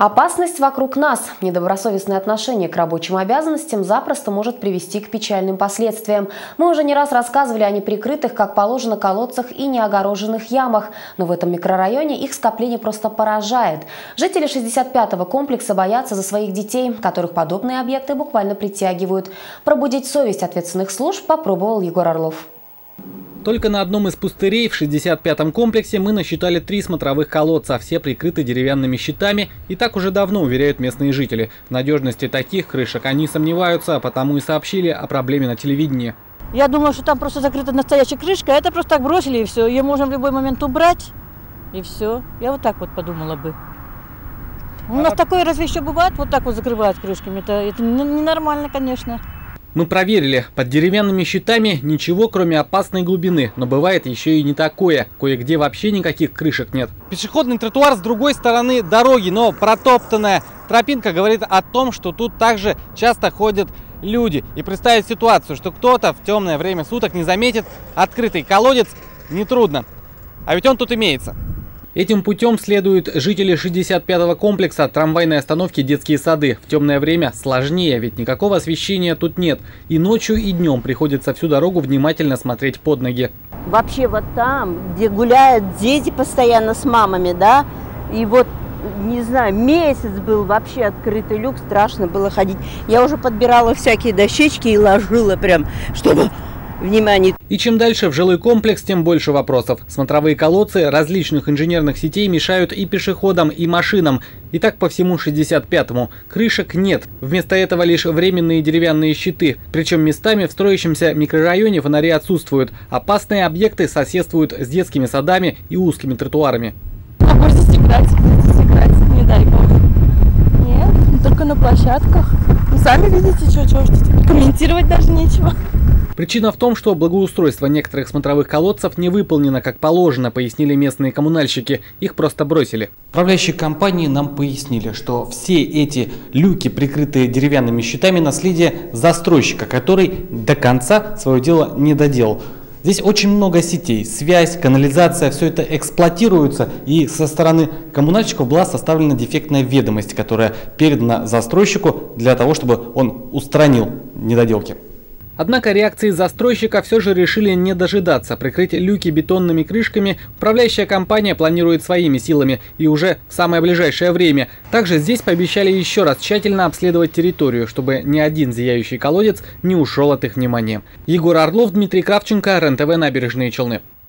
Опасность вокруг нас. Недобросовестное отношение к рабочим обязанностям запросто может привести к печальным последствиям. Мы уже не раз рассказывали о неприкрытых, как положено, колодцах и неогороженных ямах. Но в этом микрорайоне их скопление просто поражает. Жители 65-го комплекса боятся за своих детей, которых подобные объекты буквально притягивают. Пробудить совесть ответственных служб попробовал Егор Орлов. Только на одном из пустырей в 65-м комплексе мы насчитали 3 смотровых колодца, все прикрыты деревянными щитами, и так уже давно уверяют местные жители. В надежности таких крышек они сомневаются, а потому и сообщили о проблеме на телевидении. Я думала, что там просто закрыта настоящая крышка, а это просто так бросили и все. Ее можно в любой момент убрать, и все. Я вот так вот подумала бы. У нас такое разве еще бывает, вот так вот закрывают крышками? Это ненормально, конечно. Мы проверили, под деревянными щитами ничего, кроме опасной глубины, но бывает еще и не такое. Кое-где вообще никаких крышек нет. Пешеходный тротуар с другой стороны дороги, но протоптанная тропинка говорит о том, что тут также часто ходят люди. И представить ситуацию, что кто-то в темное время суток не заметит открытый колодец, нетрудно. А ведь он тут имеется. Этим путем следуют жители 65-го комплекса от трамвайной остановки «Детские сады». В темное время сложнее, ведь никакого освещения тут нет. И ночью, и днем приходится всю дорогу внимательно смотреть под ноги. Вообще вот там, где гуляют дети постоянно с мамами, да, и вот, не знаю, месяц был вообще открытый люк, страшно было ходить. Я уже подбирала всякие дощечки и ложила прям, чтобы... Внимание. И чем дальше в жилой комплекс, тем больше вопросов. Смотровые колодцы различных инженерных сетей мешают и пешеходам, и машинам. И так по всему 65-му. Крышек нет. Вместо этого лишь временные деревянные щиты. Причем местами в строящемся микрорайоне фонари отсутствуют. Опасные объекты соседствуют с детскими садами и узкими тротуарами. А можно играть, не дай бог. Нет, только на площадках. Вы сами видите, что комментировать даже нечего. Причина в том, что благоустройство некоторых смотровых колодцев не выполнено как положено, пояснили местные коммунальщики. Их просто бросили. Управляющие компании нам пояснили, что все эти люки, прикрытые деревянными щитами, наследие застройщика, который до конца свое дело не доделал. Здесь очень много сетей, связь, канализация, все это эксплуатируется, и со стороны коммунальщиков была составлена дефектная ведомость, которая передана застройщику для того, чтобы он устранил недоделки. Однако реакции застройщика все же решили не дожидаться. Прикрыть люки бетонными крышками управляющая компания планирует своими силами и уже в самое ближайшее время. Также здесь пообещали еще раз тщательно обследовать территорию, чтобы ни один зияющий колодец не ушел от их внимания. Егор Орлов, Дмитрий Кравченко, РЕН-ТВ, Набережные Челны.